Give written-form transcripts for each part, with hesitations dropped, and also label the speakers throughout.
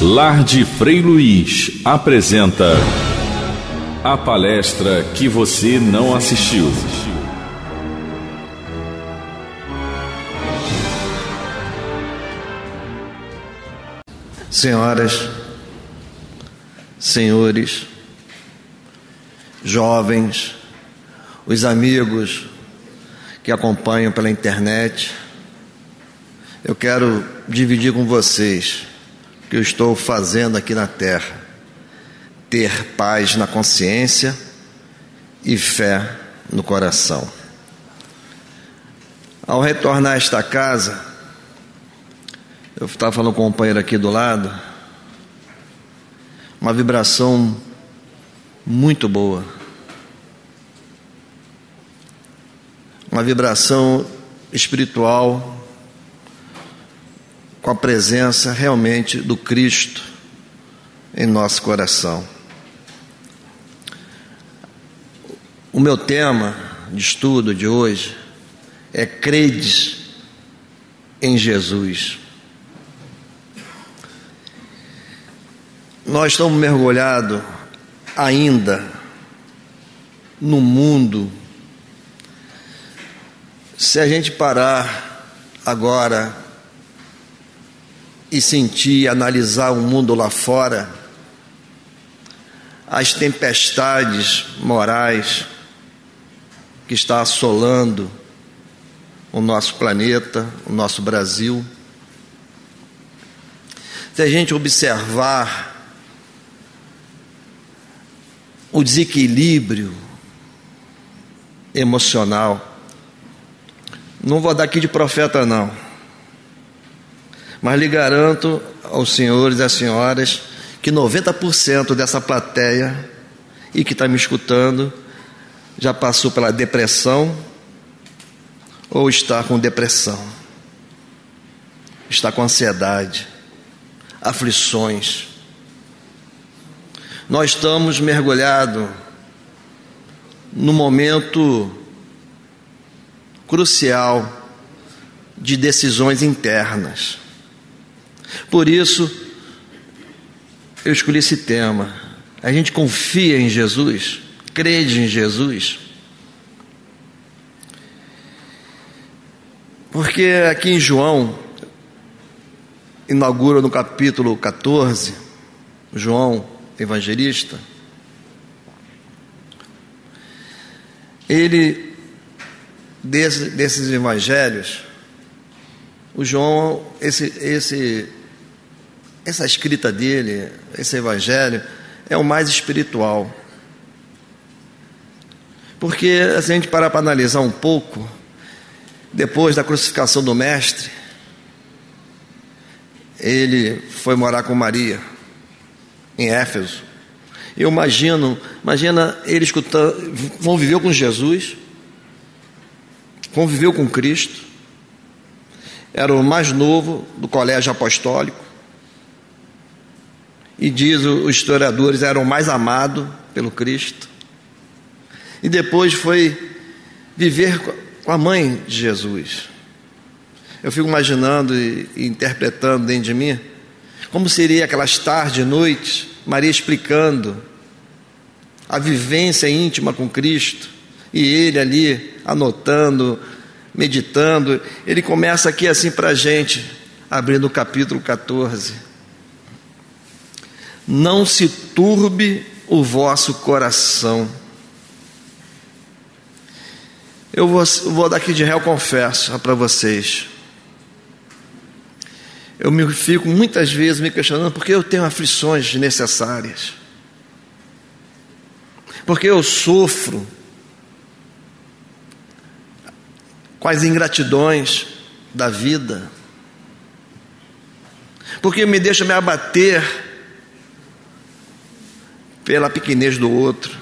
Speaker 1: Lar de Frei Luiz apresenta a palestra que você não assistiu.
Speaker 2: Senhoras, senhores, jovens, os amigos que acompanham pela internet, eu quero dividir com vocês o que eu estou fazendo aqui na Terra: ter paz na consciência e fé no coração. Ao retornar a esta casa, eu estava falando com um companheiro aqui do lado, uma vibração muito boa, uma vibração espiritual, com a presença realmente do Cristo em nosso coração. O meu tema de estudo de hoje é: credes em Jesus. Nós estamos mergulhados ainda no mundo. Se a gente parar agora e sentir, analisar o mundo lá fora, as tempestades morais que está assolando o nosso planeta, o nosso Brasil, se a gente observar o desequilíbrio emocional, não vou dar aqui de profeta não, mas lhe garanto aos senhores e às senhoras que 90% dessa plateia e que está me escutando já passou pela depressão ou está com depressão, está com ansiedade, aflições. Nós estamos mergulhados num momento crucial de decisões internas. Por isso, eu escolhi esse tema. A gente confia em Jesus? Crede em Jesus? Porque aqui em João, inaugura no capítulo 14, João evangelista, ele, desses evangelhos, o João, essa escrita dele, esse evangelho, é o mais espiritual. Porque, se a gente parar para analisar um pouco, depois da crucificação do Mestre, ele foi morar com Maria, em Éfeso. Eu imagina ele escutando, conviveu com Jesus, conviveu com Cristo, era o mais novo do colégio apostólico, e diz os historiadores, era o mais amado pelo Cristo, e depois foi viver com a mãe de Jesus. Eu fico imaginando e interpretando dentro de mim como seria aquelas tardes e noites, Maria explicando a vivência íntima com Cristo, e ele ali anotando, meditando. Ele começa aqui assim para a gente, abrindo o capítulo 14: não se turbe o vosso coração. Eu vou daqui de réu, confesso para vocês, eu fico muitas vezes me questionando porque eu tenho aflições desnecessárias, porque eu sofro com as ingratidões da vida, porque me deixa me abater pela pequenez do outro.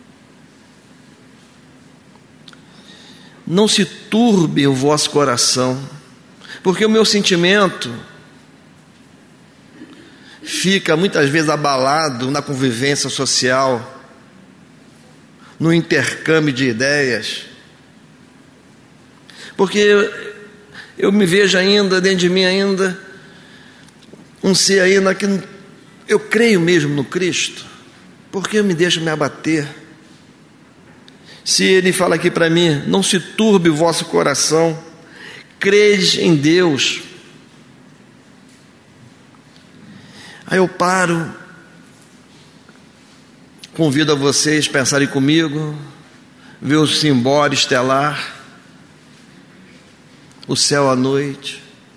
Speaker 2: Não se turbe o vosso coração, porque o meu sentimento fica muitas vezes abalado na convivência social, no intercâmbio de ideias, porque eu me vejo ainda, dentro de mim ainda, um ser ainda que eu creio mesmo no Cristo? Por que eu me deixo me abater? Se ele fala aqui para mim, não se turbe o vosso coração, crede em Deus. Aí eu paro, convido a vocês a pensarem comigo, ver o cimbório estelar, o céu à noite,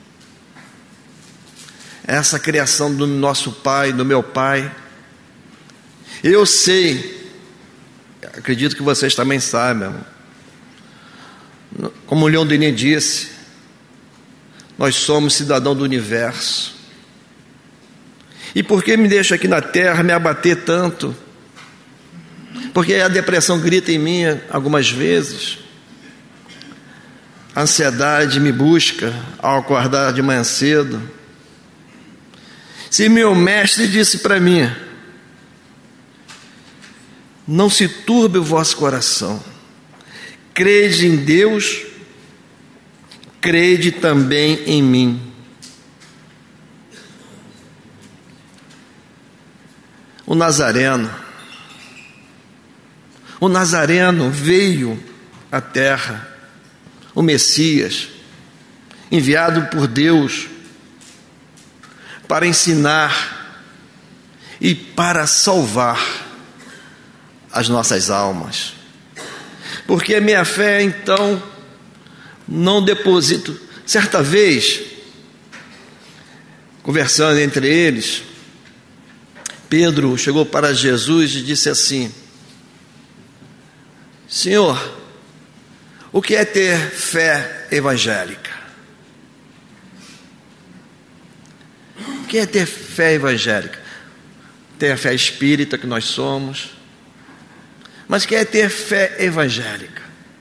Speaker 2: essa criação do nosso Pai, do meu Pai. Eu sei, acredito que vocês também sabem, como o Leon Denis disse, nós somos cidadãos do universo. E por que me deixo aqui na terra me abater tanto? Porque a depressão grita em mim algumas vezes, a ansiedade me busca ao acordar de manhã cedo. Se meu mestre disse para mim, não se turbe o vosso coração, crede em Deus, crede também em mim. O Nazareno veio à terra, o Messias, enviado por Deus para ensinar e para salvar as nossas almas. Porque a minha fé, então, não deposito. Certa vez, conversando entre eles, Pedro chegou para Jesus e disse assim: Senhor, o que é ter fé evangélica? O que é ter fé evangélica? Ter a fé espírita que nós somos. Mas o que é ter fé evangélica?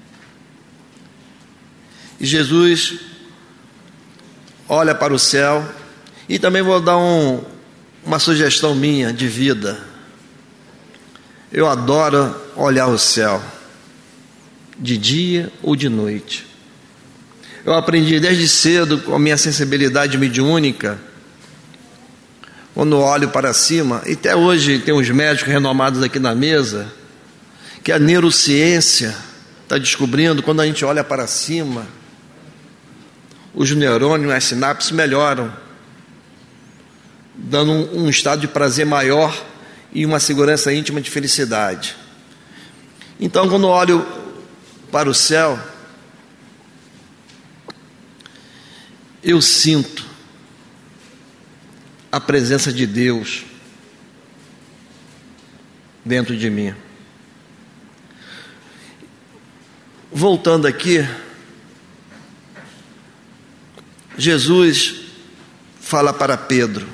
Speaker 2: E Jesus olha para o céu, e também vou dar uma sugestão minha de vida. Eu adoro olhar o céu, de dia ou de noite. Eu aprendi desde cedo, com a minha sensibilidade mediúnica, quando olho para cima, e até hoje tem uns médicos renomados aqui na mesa, que a neurociência está descobrindo, quando a gente olha para cima, os neurônios, as sinapses melhoram, dando um estado de prazer maior e uma segurança íntima de felicidade. Então, quando olho para o céu, eu sinto a presença de Deus dentro de mim. Voltando aqui, Jesus fala para Pedro: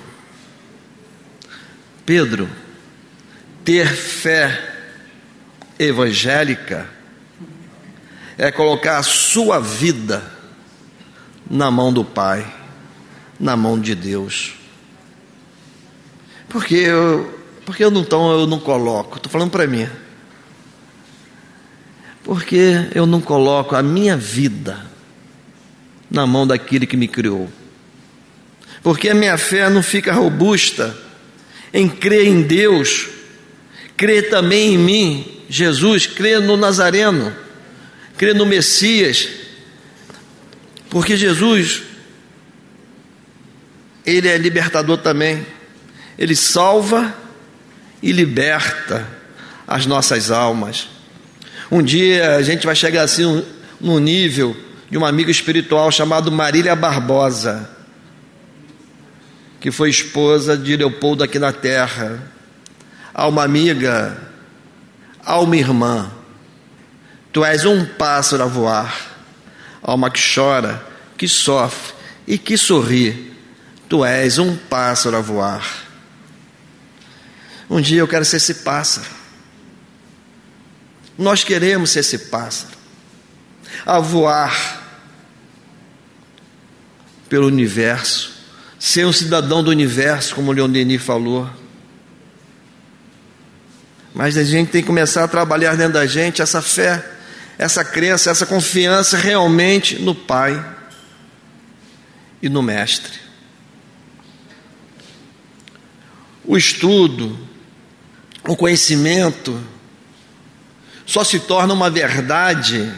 Speaker 2: Pedro, ter fé evangélica é colocar a sua vida na mão do Pai, na mão de Deus. Porque eu não coloco, estou falando para mim. Porque eu não coloco a minha vida na mão daquele que me criou. Porque a minha fé não fica robusta em crer em Deus, crer também em mim, Jesus, crer no Nazareno, crer no Messias. Porque Jesus, Ele é libertador também. Ele salva e liberta as nossas almas. Um dia a gente vai chegar assim no nível de uma amiga espiritual chamada Marília Barbosa, que foi esposa de Leopoldo aqui na terra. Alma amiga, alma irmã, tu és um pássaro a voar, alma que chora, que sofre e que sorri, tu és um pássaro a voar. Um dia eu quero ser esse pássaro. Nós queremos ser esse pássaro, a voar pelo universo, ser um cidadão do universo, como o Leon Denis falou. Mas a gente tem que começar a trabalhar dentro da gente essa fé, essa crença, essa confiança realmente no Pai e no Mestre. o estudo, o conhecimento só se torna uma verdade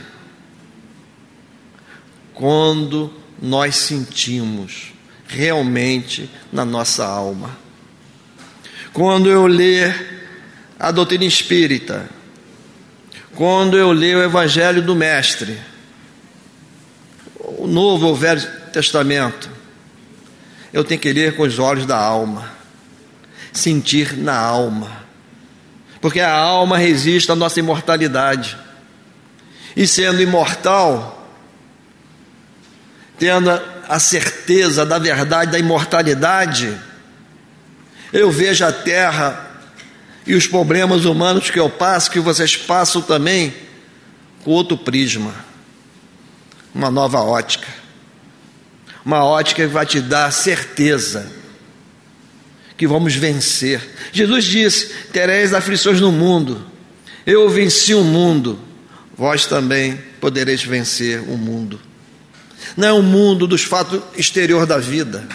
Speaker 2: quando nós sentimos realmente na nossa alma. Quando eu ler a doutrina espírita, quando eu ler o Evangelho do Mestre, o Novo ou o Velho Testamento, eu tenho que ler com os olhos da alma, sentir na alma, porque a alma resiste à nossa imortalidade, e sendo imortal, tendo a certeza da verdade da imortalidade, eu vejo a terra e os problemas humanos que eu passo, que vocês passam também, com outro prisma, uma nova ótica, uma ótica que vai te dar certeza que vamos vencer. Jesus disse: tereis aflições no mundo, eu venci o mundo, vós também podereis vencer o mundo. Não é o mundo dos fatos exteriores da vida,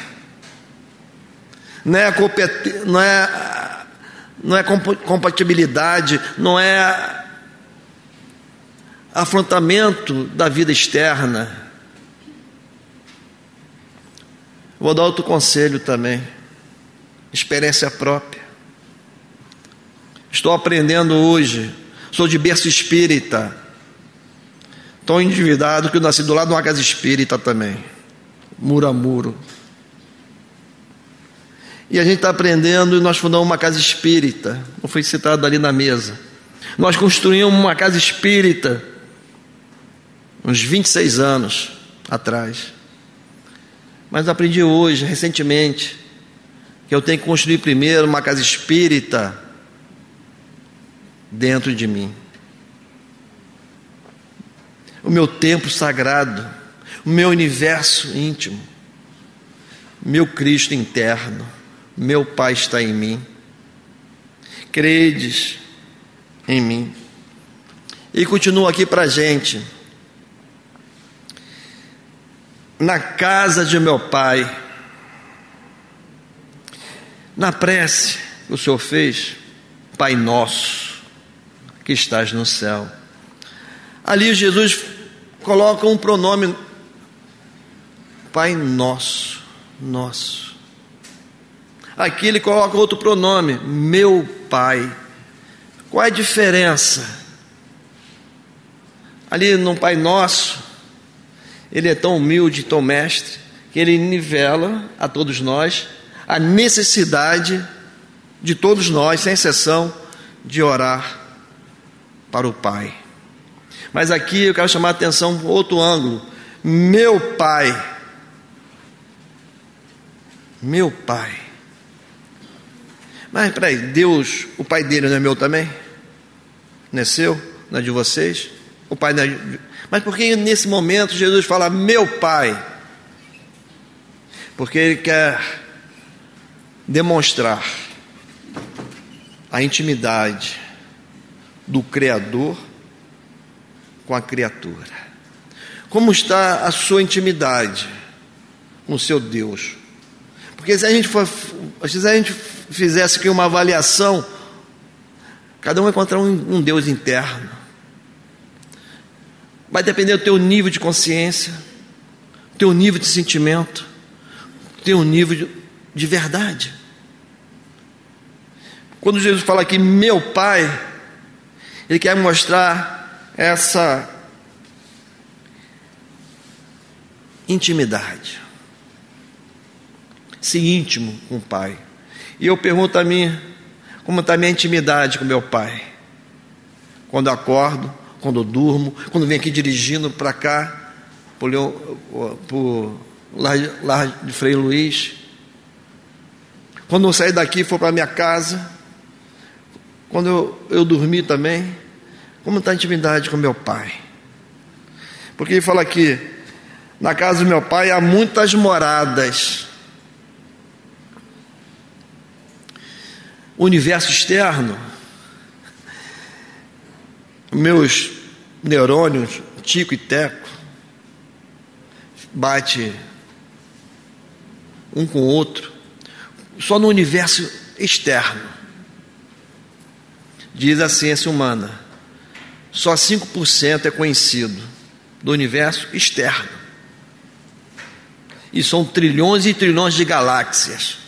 Speaker 2: não é compatibilidade, não é afrontamento da vida externa. Vou dar outro conselho também, experiência própria. Estou aprendendo hoje, sou de berço espírita, tão endividado que eu nasci do lado de uma casa espírita também, muro a muro. E a gente está aprendendo, e nós fundamos uma casa espírita, não foi citado ali na mesa. Nós construímos uma casa espírita uns 26 anos atrás. Mas aprendi hoje, recentemente, que eu tenho que construir primeiro uma casa espírita dentro de mim. O meu templo sagrado, o meu universo íntimo, meu Cristo interno, meu Pai está em mim. Credes em mim. E continua aqui para a gente: na casa de meu Pai, na prece que o Senhor fez, Pai nosso que estás no céu. Ali Jesus coloca um pronome, Pai nosso, nosso. Aqui ele coloca outro pronome, meu Pai. Qual é a diferença? Ali no Pai Nosso, ele é tão humilde, tão mestre, que ele nivela a todos nós a necessidade de todos nós, sem exceção, de orar para o Pai. Mas aqui eu quero chamar a atenção para outro ângulo. Meu Pai. Meu Pai. Mas peraí, Deus, o Pai dele não é meu também? Não é seu? Não é de vocês? O Pai não é de... Mas por que nesse momento Jesus fala meu Pai? Porque ele quer demonstrar a intimidade do Criador com a criatura. Como está a sua intimidade com o seu Deus? Porque se a gente fizesse aqui uma avaliação, cada um vai encontrar um Deus interno. Vai depender do teu nível de consciência, teu nível de sentimento, teu nível de verdade. Quando Jesus fala aqui meu Pai, ele quer mostrar essa intimidade, esse íntimo com o Pai. E eu pergunto a mim, como está a minha intimidade com meu Pai? Quando eu acordo, quando eu durmo, quando eu venho aqui dirigindo para cá, por lá de Frei Luís, quando eu sair daqui e for para minha casa, quando eu dormir também, como está a intimidade com meu Pai? Porque ele fala aqui, na casa do meu Pai há muitas moradas. O universo externo, meus neurônios, Tico e Teco, bate um com o outro. Só no universo externo. Diz a ciência humana, só 5% é conhecido do universo externo. E são trilhões e trilhões de galáxias.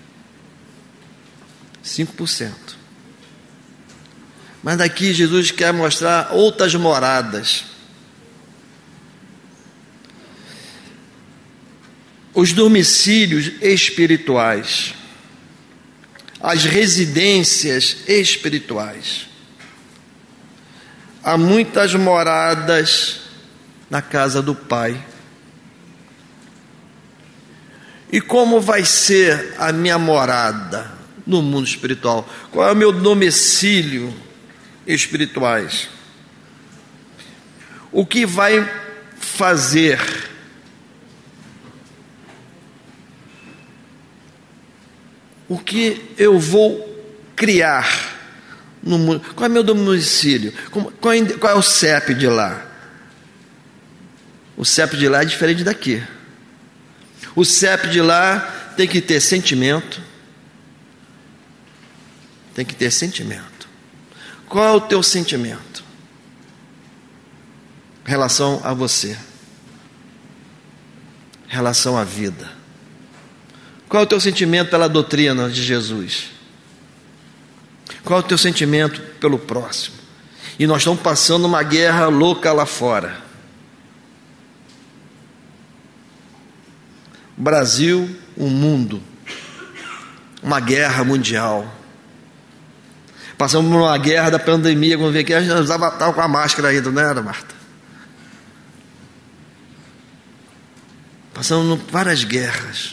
Speaker 2: 5%. Mas daqui Jesus quer mostrar outras moradas. Os domicílios espirituais, as residências espirituais. Há muitas moradas na casa do Pai. E como vai ser a minha morada no mundo espiritual? Qual é o meu domicílio espirituais? O que vai fazer o que eu vou criar no mundo? Qual é o meu domicílio? Qual é o CEP de lá? O CEP de lá é diferente daqui. O CEP de lá tem que ter sentimento. Tem que ter sentimento. Qual é o teu sentimento em relação a você? Em relação à vida? Qual é o teu sentimento pela doutrina de Jesus? Qual é o teu sentimento pelo próximo? E nós estamos passando uma guerra louca lá fora. Brasil, o mundo, uma guerra mundial. Passamos por uma guerra da pandemia, quando veio aqui, a gente estava com a máscara ainda, não era, Marta? Passamos por várias guerras.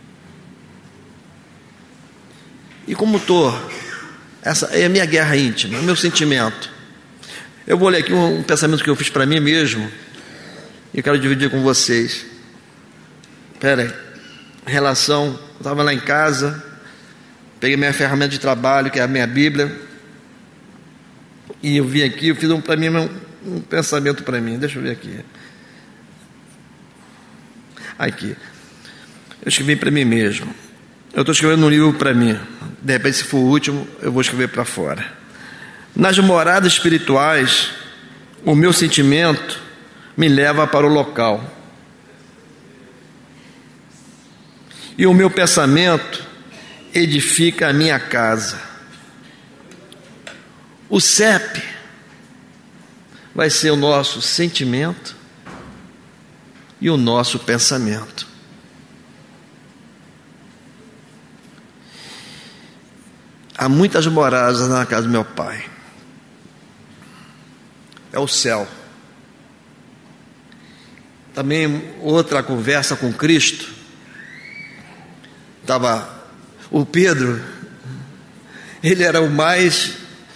Speaker 2: E como estou? Essa é a minha guerra íntima, o meu sentimento. Eu vou ler aqui um pensamento que eu fiz para mim mesmo, e eu quero dividir com vocês. Espera aí. Em relação, eu estava lá em casa, peguei minha ferramenta de trabalho, que é a minha Bíblia, e eu vim aqui, eu fiz para mim um pensamento para mim. Deixa eu ver aqui. Aqui. Eu escrevi para mim mesmo. Eu estou escrevendo um livro para mim. De repente, se for o último, eu vou escrever para fora. Nas moradas espirituais, o meu sentimento me leva para o local. E o meu pensamento edifica a minha casa. O CEP vai ser o nosso sentimento e o nosso pensamento. Há muitas moradas na casa do meu pai. É o céu. Também outra conversa com Cristo. Estava o Pedro, ele era o mais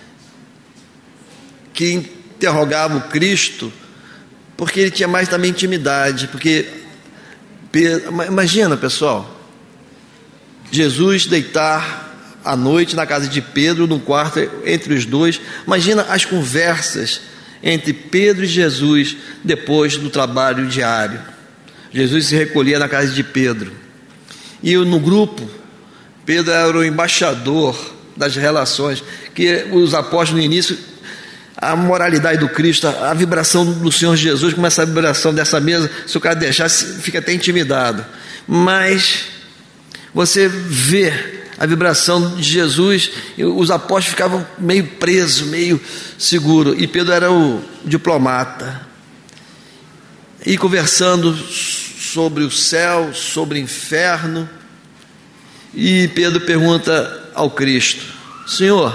Speaker 2: que interrogava o Cristo, porque ele tinha mais também intimidade, porque imagina, pessoal, Jesus deitar à noite na casa de Pedro, num quarto entre os dois. Imagina as conversas entre Pedro e Jesus depois do trabalho diário. Jesus se recolhia na casa de Pedro. E no grupo, Pedro era o embaixador das relações, que os apóstolos no início, a moralidade do Cristo, a vibração do Senhor Jesus, como essa vibração dessa mesa, se o cara deixar, fica até intimidado. Mas você vê a vibração de Jesus, os apóstolos ficavam meio presos, meio seguros, e Pedro era o diplomata. E conversando sobre o céu, sobre o inferno, e Pedro pergunta ao Cristo: Senhor,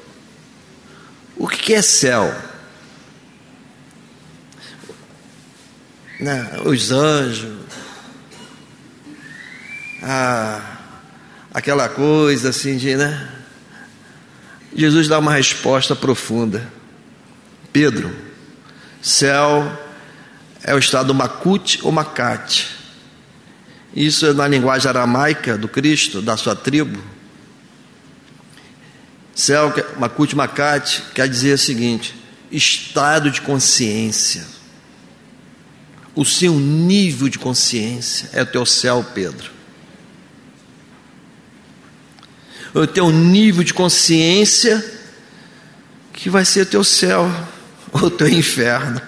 Speaker 2: o que é céu? Os anjos, aquela coisa assim de, Jesus dá uma resposta profunda. Pedro, céu é o estado Makut ou Makate. Isso é na linguagem aramaica do Cristo, da sua tribo. Céu, Makut, Makate, quer dizer o seguinte: estado de consciência. O seu nível de consciência é o teu céu, Pedro. eu tenho um nível de consciência que vai ser teu céu ou teu inferno.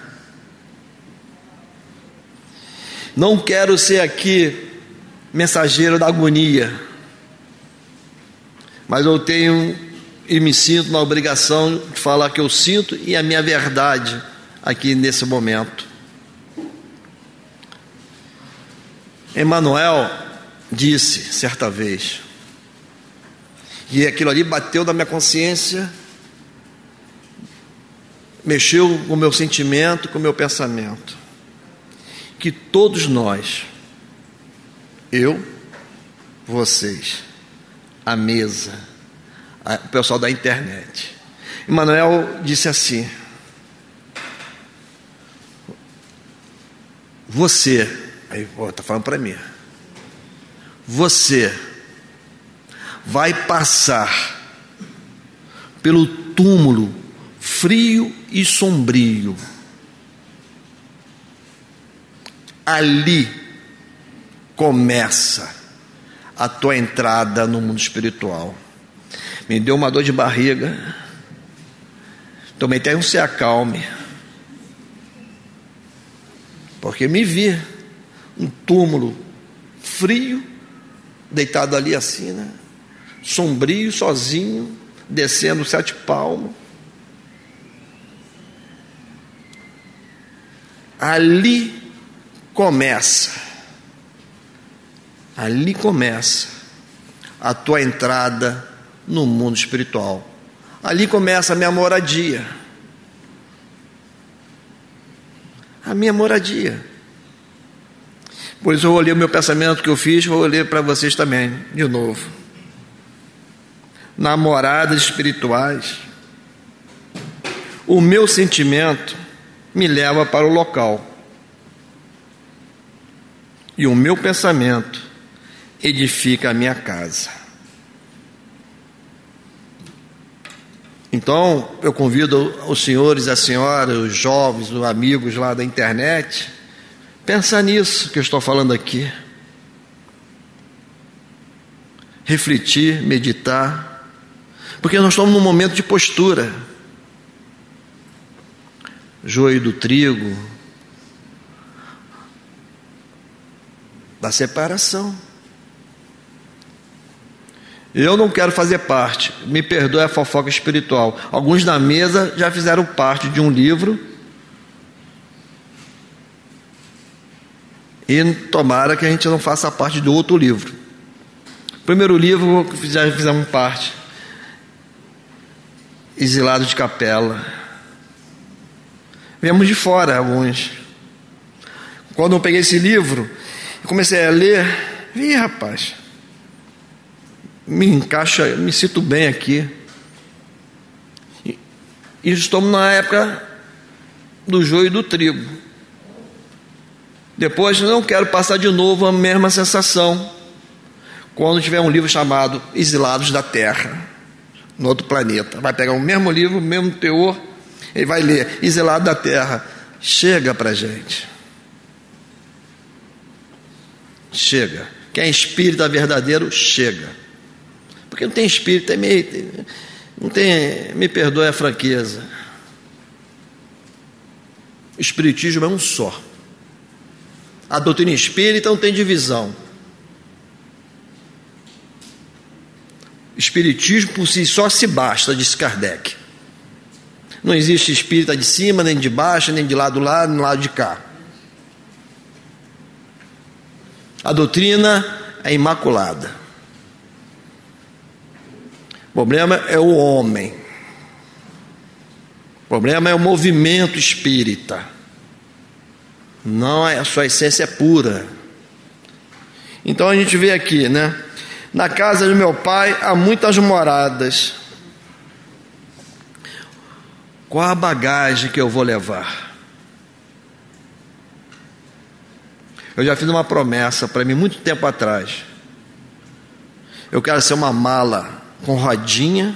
Speaker 2: Não quero ser aqui mensageiro da agonia, mas eu tenho e me sinto na obrigação de falar que eu sinto e a minha verdade aqui nesse momento. Emmanuel disse certa vez, e aquilo ali bateu na minha consciência, mexeu com o meu sentimento, com o meu pensamento, que todos nós, eu, vocês, a mesa, o pessoal da internet, Emmanuel disse assim: você, aí está falando para mim, você vai passar pelo túmulo frio e sombrio. Ali começa a tua entrada no mundo espiritual. Me deu uma dor de barriga, tomei até um se acalme, porque me vi um túmulo frio, deitado ali assim, né? Sombrio, sozinho, descendo 7 palmos. Ali começa a tua entrada no mundo espiritual. Ali começa a minha moradia. A minha moradia. Por isso eu vou ler o meu pensamento que eu fiz, vou ler para vocês também, de novo. Namoradas espirituais, o meu sentimento me leva para o local, e o meu pensamento edifica a minha casa. Então eu convido os senhores, as senhoras, os jovens, os amigos lá da internet, pensar nisso que eu estou falando aqui, refletir, meditar, porque nós estamos num momento de postura, joio do trigo, da separação. Eu não quero fazer parte, me perdoe a fofoca espiritual. Alguns na mesa já fizeram parte de um livro, e tomara que a gente não faça parte do outro livro. O primeiro livro já fizemos parte, Exilado de Capela. Viemos de fora alguns. Quando eu peguei esse livro e comecei a ler, rapaz, me encaixa, me sinto bem aqui. E estamos na época do joio e do trigo. Depois não quero passar de novo a mesma sensação quando tiver um livro chamado Exilados da Terra, no outro planeta. Vai pegar o mesmo livro, o mesmo teor, ele vai ler Exilado da Terra. Chega pra gente. Chega. Quem é espírita verdadeiro, chega. Porque não tem espírito, não tem, me perdoe a franqueza. O espiritismo é um só. A doutrina espírita não tem divisão. Espiritismo por si só se basta, disse Kardec. Não existe espírita de cima, nem de baixo, nem de lado lá, nem do lado de cá. A doutrina é imaculada. O problema é o homem. O problema é o movimento espírita. Não é, a sua essência é pura. Então a gente vê aqui, né? Na casa do meu pai há muitas moradas. Qual a bagagem que eu vou levar? Eu já fiz uma promessa para mim muito tempo atrás. Eu quero ser uma mala com rodinha,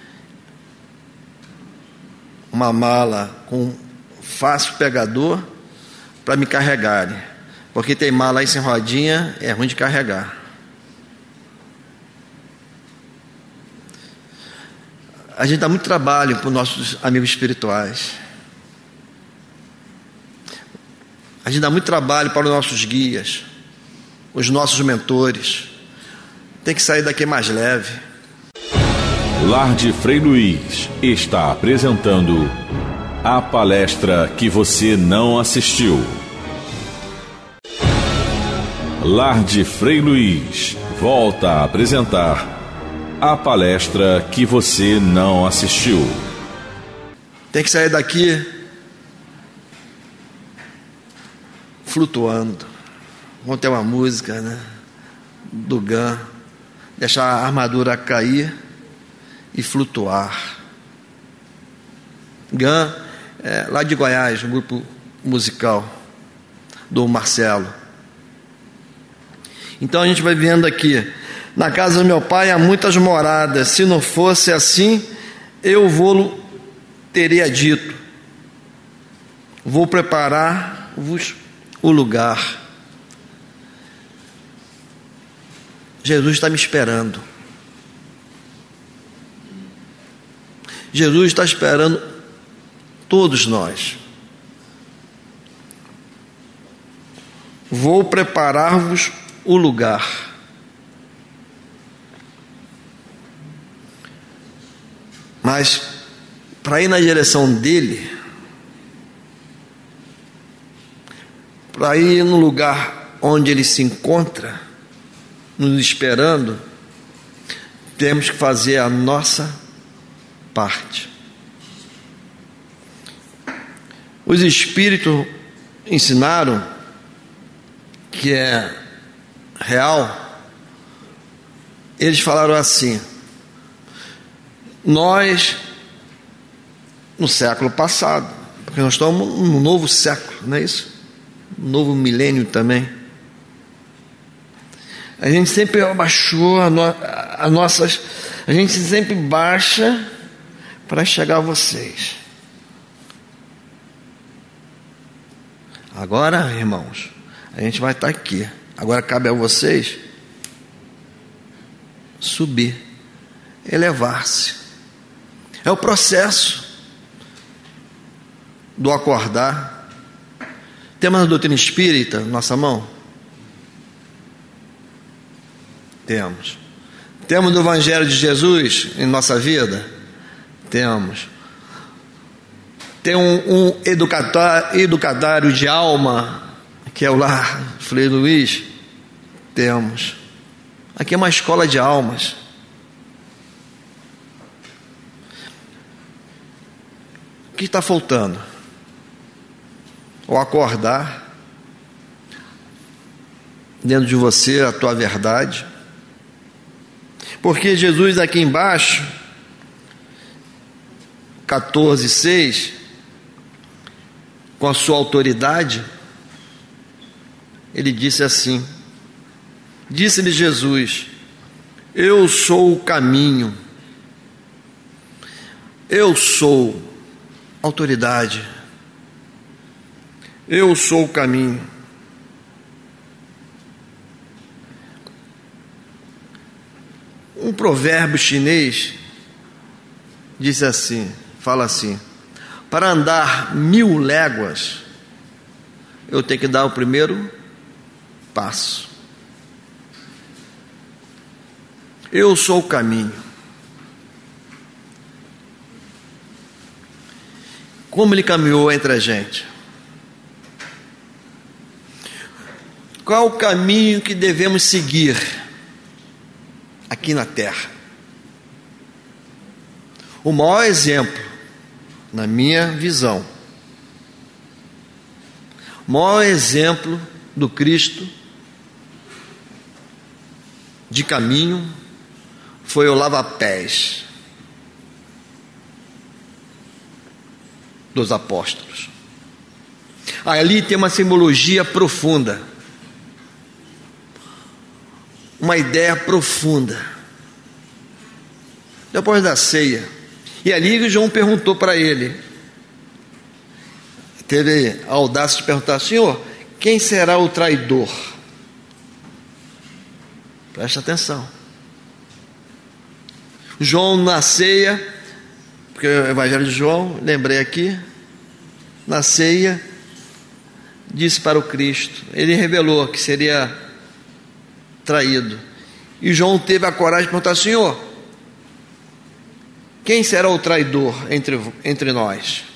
Speaker 2: uma mala com fácil pegador, para me carregarem, porque tem mala aí sem rodinha, é ruim de carregar. A gente dá muito trabalho para os nossos amigos espirituais. A gente dá muito trabalho para os nossos guias, os nossos mentores. Tem que sair daqui mais leve.
Speaker 1: Lar de Frei Luiz está apresentando a palestra que você não assistiu. Lar de Frei Luiz volta a apresentar a palestra que você não assistiu.
Speaker 2: Tem que sair daqui flutuando. Vamos ter uma música, né? Do GAN. Deixar a armadura cair e flutuar. GAN, lá de Goiás, um grupo musical do Marcelo. Então a gente vai vendo aqui: na casa do meu pai há muitas moradas, se não fosse assim, eu teria dito, vou preparar-vos o lugar. Jesus está me esperando. Jesus está esperando todos nós. Vou preparar-vos o lugar. Mas para ir na direção dele, para ir no lugar onde ele se encontra, nos esperando, temos que fazer a nossa parte. Os Espíritos ensinaram que é real. Eles falaram assim: nós, no século passado, porque nós estamos num novo século, não é isso? Um novo milênio também. A gente sempre abaixou a gente sempre baixa para chegar a vocês. Agora, irmãos, a gente vai estar aqui. Agora cabe a vocês subir, elevar-se. É o processo do acordar. Temos a doutrina espírita na nossa mão? Temos. Temos o Evangelho de Jesus em nossa vida? Temos. Tem um educatário de alma, que é o Lar Frei Luiz? Temos. Aqui é uma escola de almas. O que está faltando? O acordar dentro de você a tua verdade. Porque Jesus aqui embaixo, 14:6, com a sua autoridade, ele disse assim: disse-lhe Jesus, eu sou o caminho, eu sou autoridade, eu sou o caminho. Um provérbio chinês diz assim, fala assim: para andar 1000 léguas, eu tenho que dar o primeiro passo. Eu sou o caminho. Como ele caminhou entre a gente? Qual o caminho que devemos seguir aqui na terra? O maior exemplo, na minha visão, o maior exemplo do Cristo de caminho foi o lava-pés dos apóstolos. Ali tem uma simbologia profunda, uma ideia profunda. Depois da ceia, e ali João perguntou para ele, teve a audácia de perguntar: Senhor, quem será o traidor? Presta atenção. João na ceia Porque o Evangelho de João, lembrei aqui, na ceia, disse para o Cristo, ele revelou que seria traído. E João teve a coragem de perguntar: Senhor, quem será o traidor entre nós?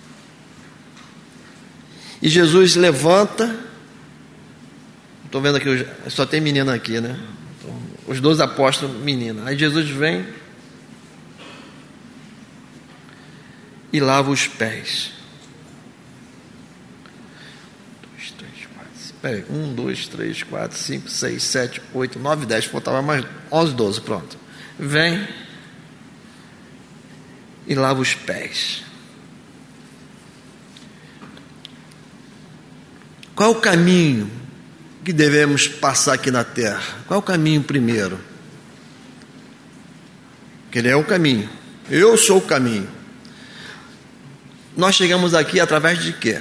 Speaker 2: E Jesus levanta. Estou vendo aqui, só tem menina aqui, né? Os 12 apóstolos, menina. Aí Jesus vem e lava os pés. 1, 2, 3, 4, 5, 6, 7, 8, 9, 10. Faltava mais 11, 12, pronto. Vem e lava os pés. Qual o caminho que devemos passar aqui na terra? Qual o caminho primeiro? Que ele é o caminho. Eu sou o caminho. Nós chegamos aqui através de quê?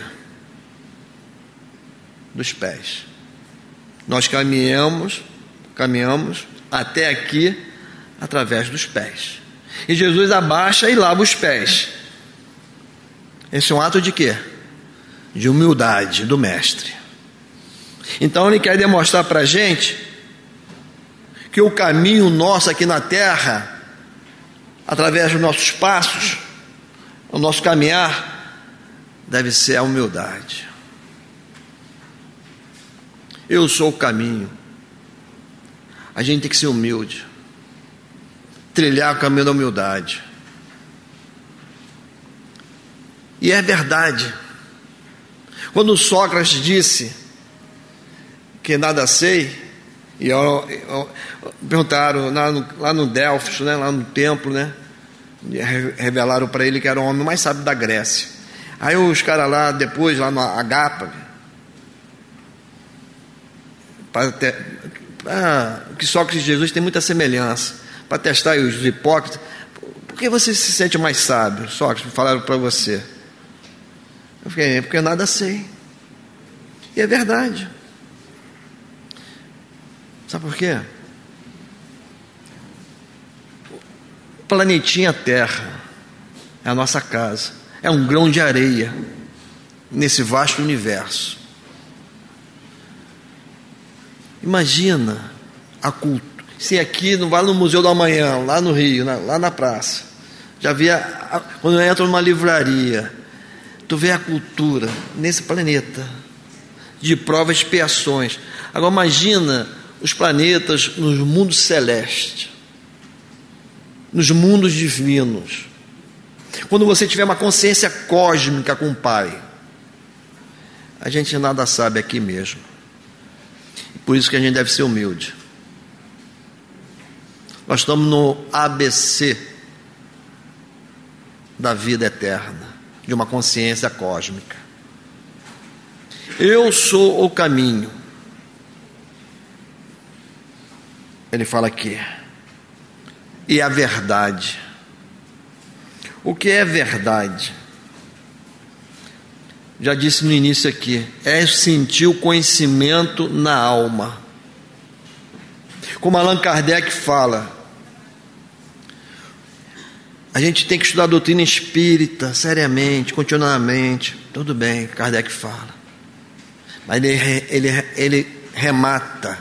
Speaker 2: Dos pés. Nós caminhamos até aqui através dos pés. E Jesus abaixa e lava os pés. Esse é um ato de quê? De humildade do mestre. Então ele quer demonstrar para a gente que o caminho nosso aqui na terra, através dos nossos passos, o nosso caminhar, deve ser a humildade. Eu sou o caminho. A gente tem que ser humilde, trilhar o caminho da humildade. E é verdade. Quando Sócrates disse que nada sei, e perguntaram lá no Delfos, né, lá no templo, né, revelaram para ele que era o homem mais sábio da Grécia. Aí os caras lá, depois, lá no Agapa, que Sócrates e Jesus tem muita semelhança, para testar os hipócritas. Por que você se sente mais sábio, Sócrates? Falaram para você. Eu fiquei: porque eu nada sei. E é verdade. Sabe por quê? O planetinha Terra é a nossa casa, é um grão de areia nesse vasto universo. Imagina a cultura. Se aqui vai no Museu do Amanhã, lá no Rio, lá na praça, já via, quando eu entro numa livraria, tu vê a cultura nesse planeta, de provas e expiações. Agora imagina os planetas nos mundos celestes, nos mundos divinos. Quando você tiver uma consciência cósmica com o Pai, a gente nada sabe aqui mesmo. Por isso que a gente deve ser humilde. Nós estamos no ABC da vida eterna, de uma consciência cósmica. Eu sou o caminho. Ele fala aqui. E a verdade. O que é verdade? Já disse no início aqui, é sentir o conhecimento na alma. Como Allan Kardec fala, a gente tem que estudar a doutrina espírita seriamente, continuamente. Tudo bem, Kardec fala. Mas ele remata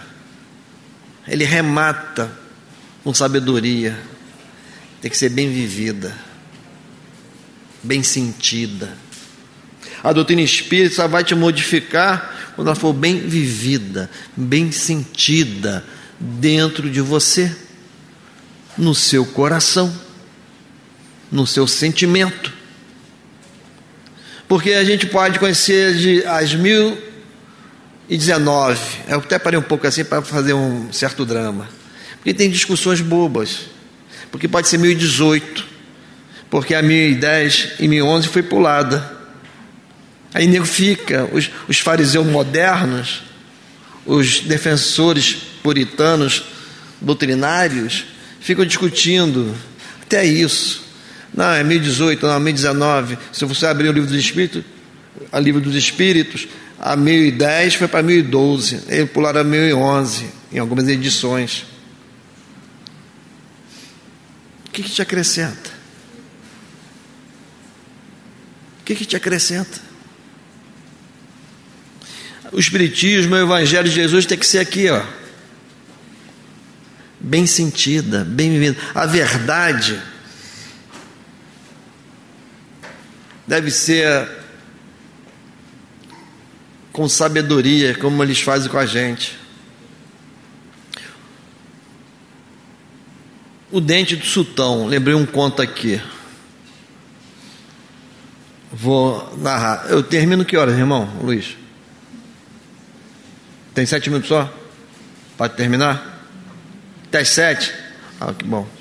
Speaker 2: com sabedoria. Tem que ser bem vivida, bem sentida. A doutrina espírita só vai te modificar quando ela for bem vivida, bem sentida dentro de você, no seu coração, no seu sentimento. Porque a gente pode conhecer as 1019, eu até parei um pouco assim para fazer um certo drama, porque tem discussões bobas, porque pode ser 1018, porque a 1010 e 1011 foi pulada. Aí nego fica, os fariseus modernos, os defensores puritanos, doutrinários, ficam discutindo até isso. Não, é 1018, não, é 1019. Se você abrir o livro dos Espíritos, a 1010 foi para 1012, eles pularam a 1011 em algumas edições. O que te acrescenta? que te acrescenta? O Espiritismo, o Evangelho de Jesus tem que ser aqui, ó, bem sentida, bem vivida. A verdade deve ser com sabedoria, como eles fazem com a gente. O dente do sultão, lembrei um conto aqui. Vou narrar. Eu termino que horas, irmão Luiz? Tem 7 minutos só? Pode terminar? Até as 7? Ah, que bom.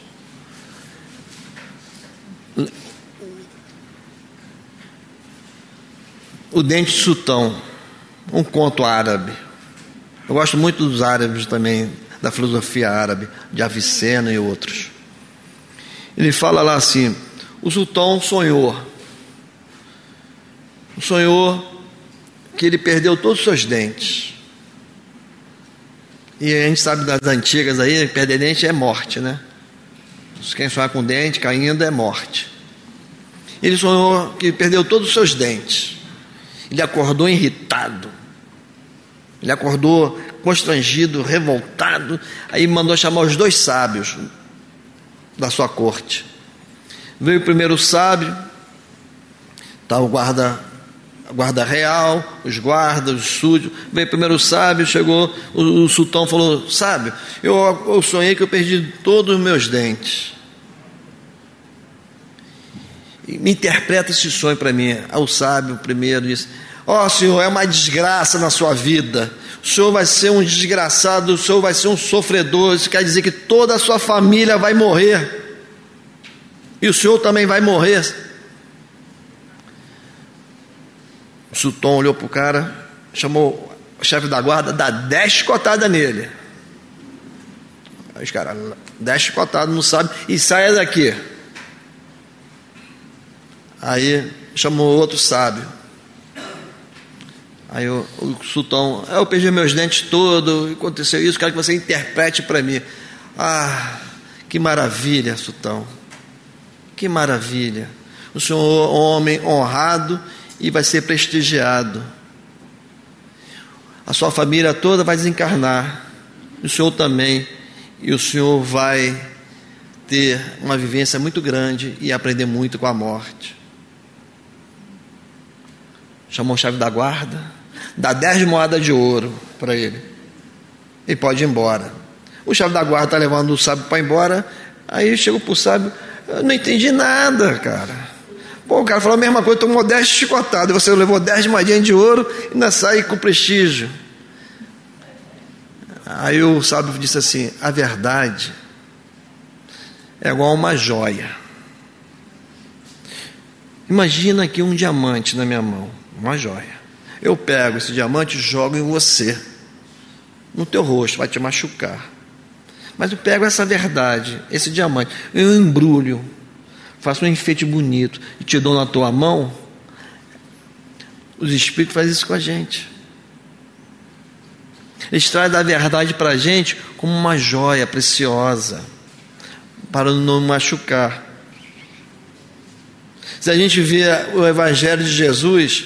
Speaker 2: O dente do sultão, um conto árabe. Eu gosto muito dos árabes também, da filosofia árabe, de Avicena e outros. Ele fala lá assim: o sultão sonhou que ele perdeu todos os seus dentes. E a gente sabe das antigas aí, perder dente é morte, né? Quem sonhar com dente caindo é morte. Ele sonhou que perdeu todos os seus dentes. Ele acordou irritado. Ele acordou constrangido, revoltado. Aí mandou chamar os 2 sábios da sua corte. Veio o primeiro sábio, tá o guarda real, os guardas, os súdios. Veio o primeiro sábio, chegou, o sultão falou: sábio, eu sonhei que eu perdi todos os meus dentes. E me interpreta esse sonho para mim. O sábio primeiro disse: ó, senhor, é uma desgraça na sua vida. O senhor vai ser um desgraçado, o senhor vai ser um sofredor. Isso quer dizer que toda a sua família vai morrer. E o senhor também vai morrer. O sultão olhou para o cara, chamou o chefe da guarda, dá 10 chicotadas nele. Aí os caras, 10 chicotadas, não sabe, e saia daqui. Aí chamou outro sábio. Aí o sultão: eu perdi meus dentes todos, aconteceu isso, quero que você interprete para mim. Ah, que maravilha, sultão, que maravilha. O senhor é um homem honrado e vai ser prestigiado. A sua família toda vai desencarnar, o senhor também, e o senhor vai ter uma vivência muito grande e aprender muito com a morte. Chamou o chefe da guarda, dá 10 moedas de ouro para ele. Ele pode ir embora. O chefe da guarda está levando o sábio para ir embora. Aí chegou para o sábio: eu não entendi nada, cara. Pô, o cara falou a mesma coisa, tomou 10 chicotadas, você levou 10 moedinhas de ouro e ainda sai com prestígio. Aí o sábio disse assim: a verdade é igual a uma joia. Imagina aqui um diamante na minha mão, uma joia. Eu pego esse diamante e jogo em você, no teu rosto, vai te machucar. Mas eu pego essa verdade, esse diamante, eu embrulho, faço um enfeite bonito e te dou na tua mão. Os espíritos fazem isso com a gente. Eles trazem a verdade para a gente como uma joia preciosa, para não machucar. Se a gente vê o Evangelho de Jesus,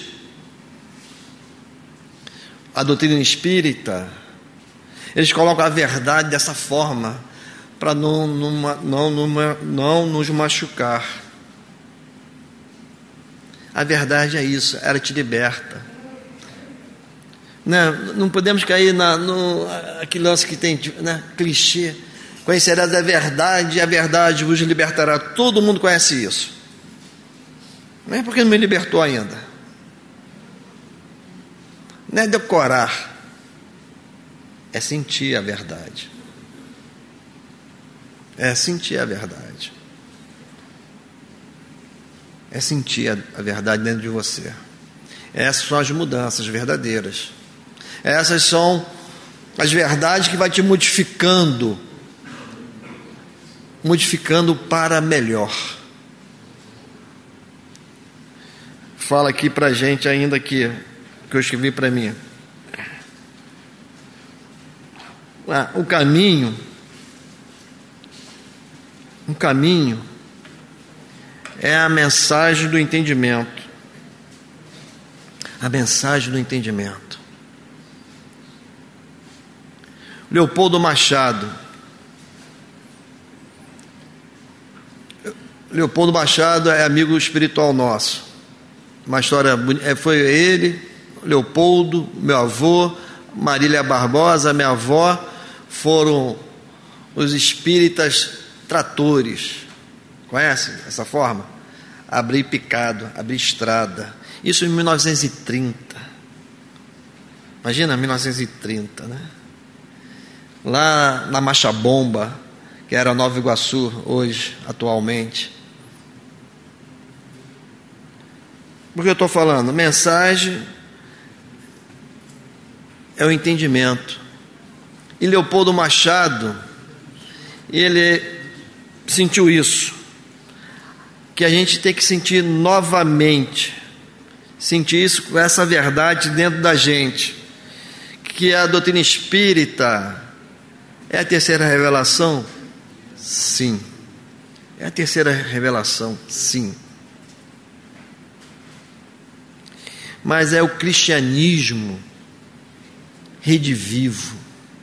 Speaker 2: a doutrina espírita, eles colocam a verdade dessa forma, para não nos machucar. A verdade é isso, ela te liberta. Não podemos cair aquele lance que tem, né, clichê: conhecerás a verdade e a verdade vos libertará. Todo mundo conhece isso. Não é porque não me libertou ainda. Não é decorar, é sentir a verdade. É sentir a verdade. É sentir a verdade dentro de você. Essas são as mudanças verdadeiras. Essas são as verdades que vai te modificando para melhor. Fala aqui pra gente ainda que eu escrevi para mim. O caminho é a mensagem do entendimento. A mensagem do entendimento. Leopoldo Machado. Leopoldo Machado é amigo espiritual nosso. Uma história bonita. Foi ele, Leopoldo, meu avô, Marília Barbosa, minha avó, foram os espíritas tratores. Conhece essa forma? Abrir picado, abrir estrada. Isso em 1930. Imagina, 1930, né? Lá na Machabomba, que era Nova Iguaçu hoje, atualmente. Por que eu estou falando? Mensagem é o entendimento. E Leopoldo Machado, ele sentiu isso, que a gente tem que sentir novamente, sentir isso, com essa verdade dentro da gente, que a doutrina espírita é a terceira revelação? Sim. É a terceira revelação? Sim. Mas é o cristianismo redivivo.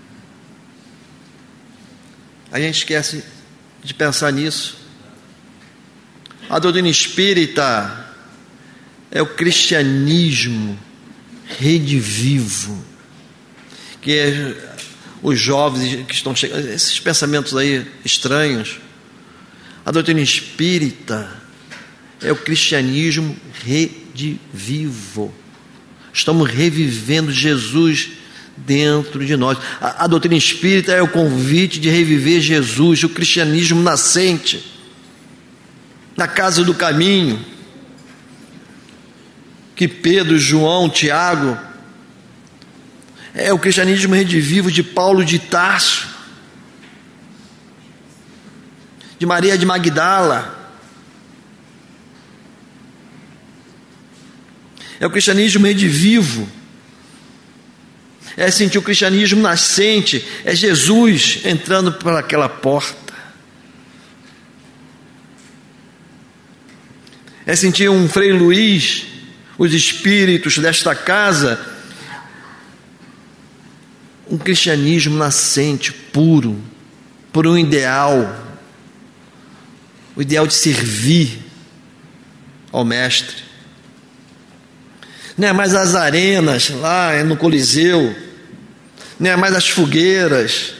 Speaker 2: A gente esquece de pensar nisso. A doutrina espírita é o cristianismo redivivo, que é os jovens que estão chegando, esses pensamentos aí estranhos. A doutrina espírita é o cristianismo redivivo. Estamos revivendo Jesus dentro de nós. A doutrina espírita é o convite de reviver Jesus, o cristianismo nascente, na casa do caminho, que Pedro, João, Tiago, é o cristianismo redivivo de Paulo de Tarso, de Maria de Magdala. É o cristianismo redivivo. É sentir o cristianismo nascente. É Jesus entrando por aquela porta. É sentir um Frei Luís, os espíritos desta casa, um cristianismo nascente, puro, por um ideal, o ideal de servir ao Mestre. Não é mais as arenas lá no Coliseu, não é mais as fogueiras,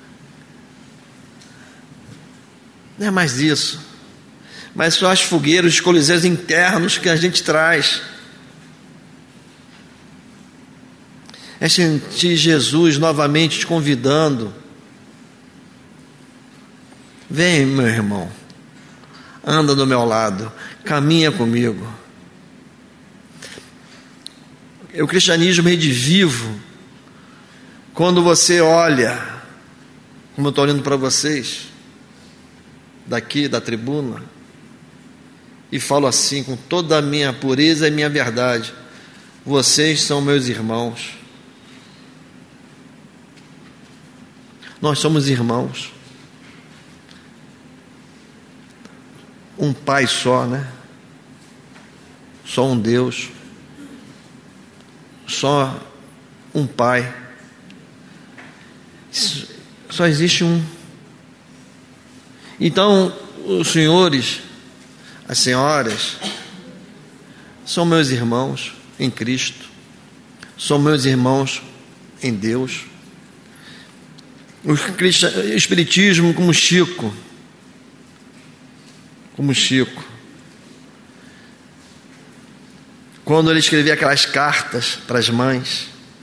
Speaker 2: não é mais isso, mas são as fogueiras, os coliseus internos que a gente traz. É sentir Jesus novamente te convidando. Vem, meu irmão, anda do meu lado, caminha comigo. É o cristianismo redivivo. Quando você olha, como eu estou olhando para vocês, daqui da tribuna, e falo assim, com toda a minha pureza e minha verdade: vocês são meus irmãos. Nós somos irmãos. Um Pai só, né? Só um Deus. Só um Pai. Só existe um. Então, os senhores, as senhoras, são meus irmãos em Cristo. São meus irmãos em Deus. O Espiritismo, como Chico, quando ele escrevia aquelas cartas para as mães,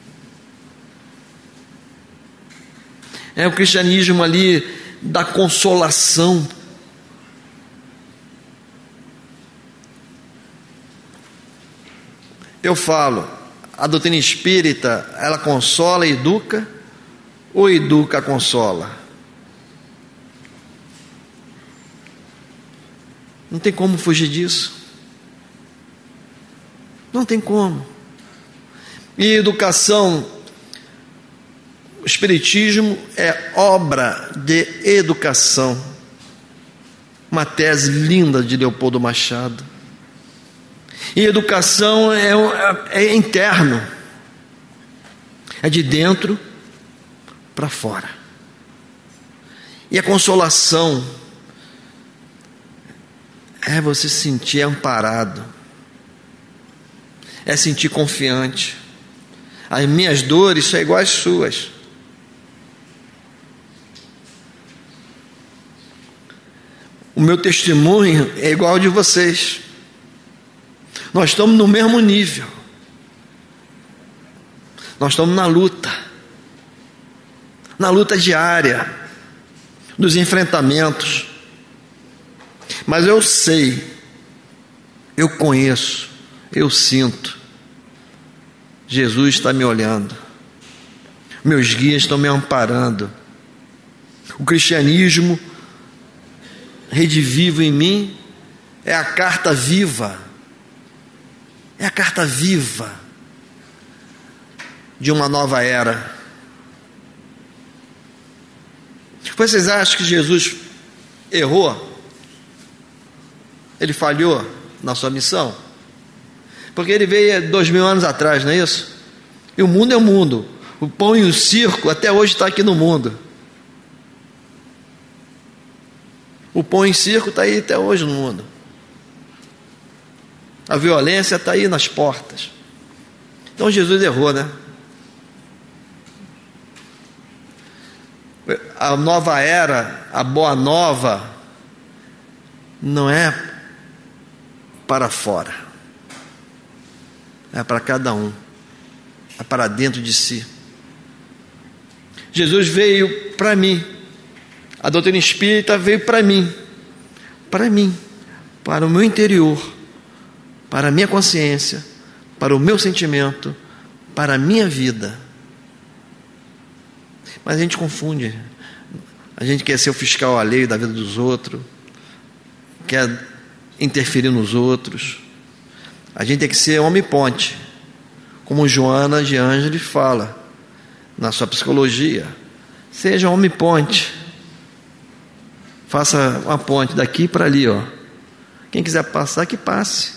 Speaker 2: é o cristianismo ali da consolação. Eu falo, a doutrina espírita, ela consola e educa, ou educa, consola? Não tem como fugir disso. Não tem como. E educação, o Espiritismo é obra de educação. Uma tese linda de Leopoldo Machado. E educação é interno, é de dentro para fora. E a consolação é você se sentir amparado, é sentir confiante. As minhas dores são iguais às suas. O meu testemunho é igual ao de vocês. Nós estamos no mesmo nível. Nós estamos na luta diária, dos enfrentamentos. Mas eu sei, eu conheço, eu sinto. Jesus está me olhando. Meus guias estão me amparando. O cristianismo redivivo em mim é a carta viva. É a carta viva de uma nova era. Vocês acham que Jesus errou? Ele falhou na sua missão? Porque ele veio 2000 anos atrás, não é isso? E o mundo é o mundo. O pão e o circo até hoje está aqui no mundo. O pão e o circo está aí até hoje no mundo. A violência está aí nas portas. Então Jesus errou, né? A nova era, a boa nova, não é para fora, é para cada um, é para dentro de si. Jesus veio para mim, a doutrina espírita veio para mim, para o meu interior, para a minha consciência, para o meu sentimento, para a minha vida. Mas a gente confunde, a gente quer ser o fiscal alheio da vida dos outros, quer interferir nos outros. A gente tem que ser homem-ponte, como Joana de Ângeles fala na sua psicologia. Seja homem-ponte, faça uma ponte daqui para ali, ó. Quem quiser passar, que passe.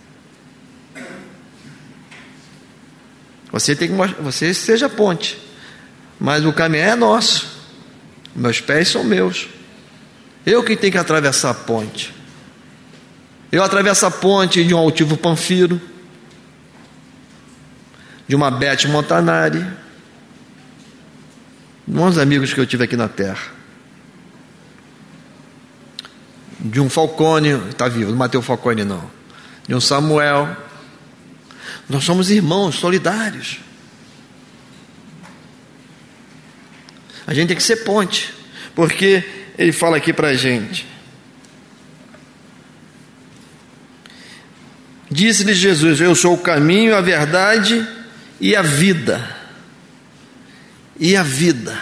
Speaker 2: Você seja ponte, mas o caminho é nosso, meus pés são meus, eu que tenho que atravessar a ponte. Eu atravesso a ponte de um altivo Panfiro, de uma Beth Montanari, de bons amigos que eu tive aqui na terra, de um Falcone, está vivo, não Mateus Falcone não, de um Samuel. Nós somos irmãos solidários. A gente tem que ser ponte, porque ele fala aqui para a gente: disse-lhe Jesus: eu sou o caminho, a verdade e a vida. E a vida.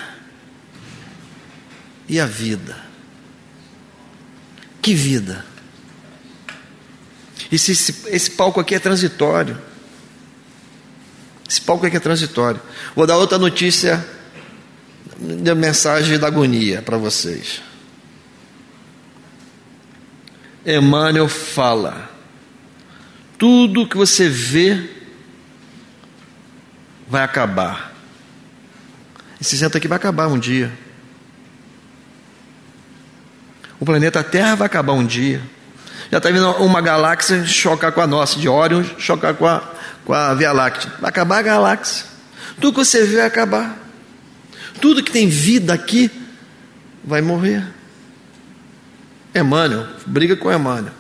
Speaker 2: E a vida. Que vida? Esse palco aqui é transitório. Esse palco aqui é transitório. Vou dar outra notícia da mensagem da agonia para vocês. Emmanuel fala: tudo que você vê vai acabar. Esse centro aqui vai acabar um dia. O planeta Terra vai acabar um dia. Já está vindo uma galáxia chocar com a nossa, de Órion chocar com a Via Láctea. Vai acabar a galáxia. Tudo que você vê vai acabar. Tudo que tem vida aqui vai morrer. Emmanuel, briga com Emmanuel.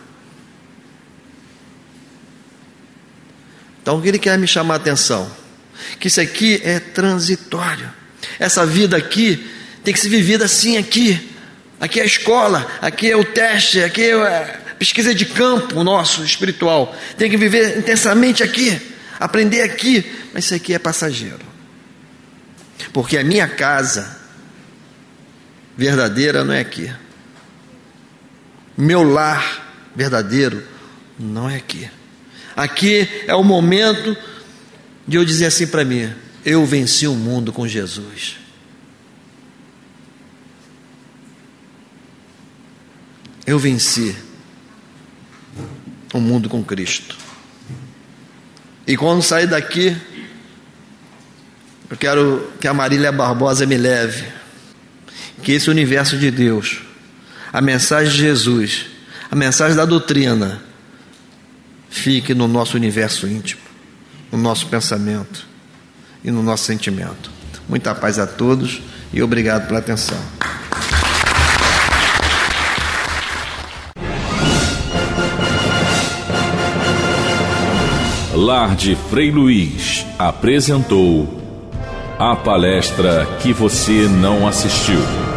Speaker 2: Então o que ele quer me chamar a atenção? Que isso aqui é transitório. Essa vida aqui tem que ser vivida assim aqui. Aqui é a escola, aqui é o teste, aqui é a pesquisa de campo nosso espiritual. Tem que viver intensamente aqui, aprender aqui. Mas isso aqui é passageiro. Porque a minha casa verdadeira não é aqui. Meu lar verdadeiro não é aqui. Aqui é o momento de eu dizer assim para mim: eu venci o mundo com Jesus. Eu venci o mundo com Cristo. E quando sair daqui, eu quero que a Marília Barbosa me leve, que esse universo de Deus, a mensagem de Jesus, a mensagem da doutrina, fique no nosso universo íntimo, no nosso pensamento e no nosso sentimento. Muita paz a todos e obrigado pela atenção.
Speaker 1: Lar de Frei Luiz apresentou a palestra que você não assistiu.